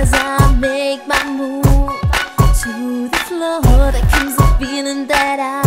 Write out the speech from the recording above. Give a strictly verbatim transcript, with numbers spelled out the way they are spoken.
as I make my move to the floor, there comes a feeling that I